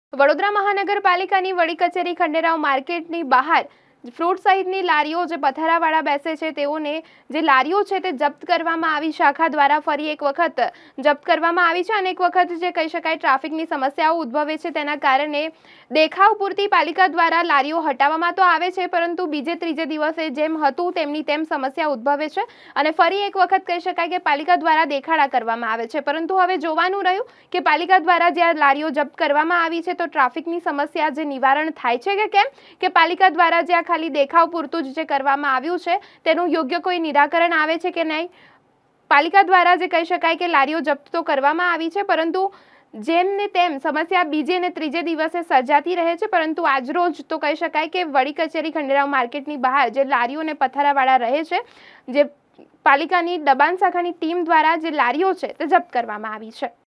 વડોદરા મહાનગરપાલિકાની વડી કચેરી ખંડેરાવ માર્કેટની બહાર ફ્રૂટ સહિતની લારીઓ જે પથારાવાળા બેસે છે તેઓને જે લારીઓ છે તે જપ્ત કરવામાં આવી શાખા દ્વારા ફરી એક વખત જપ્ત કરવામાં આવી છે અને એક વખત જે કહી શકાય ટ્રાફિકની સમસ્યાઓ ઉદ્ભવે છે તેના કારણે દેખાવ પૂરતી પાલિકા દ્વારા લારીઓ હટાવવામાં તો આવે છે પરંતુ બીજે ત્રીજે દિવસે જેમ હતું તેમની તેમ સમસ્યા ઉદ્ભવે છે અને ફરી એક વખત કહી શકાય કે પાલિકા દ્વારા દેખાડા કરવામાં આવે છે પરંતુ હવે જોવાનું રહ્યું કે પાલિકા દ્વારા જે લારીઓ જપ્ત કરવામાં આવી છે તો ટ્રાફિકની સમસ્યા જે નિવારણ થાય છે કે કેમ કે પાલિકા દ્વારા જે ખાલી દેખાવ પૂરતું જ જે કરવામાં આવ્યું છે તેનું યોગ્ય કોઈ નિરાકરણ આવે છે કે નહીં। પાલિકા દ્વારા જે કહી શકાય કે લારીઓ જપ્ત તો કરવામાં આવી છે પરંતુ જેમ ને તેમ સમસ્યા બીજે ને ત્રીજે દિવસે સર્જાતી રહે છે પરંતુ આજરોજ તો કહી શકાય કે વડી કચેરી ખંડેરાવ માર્કેટની બહાર જે લારીઓ ને પથારાવાળા રહે છે જે પાલિકાની દબાણ શાખાની ટીમ દ્વારા જે લારીઓ છે તે જપ્ત કરવામાં આવી છે।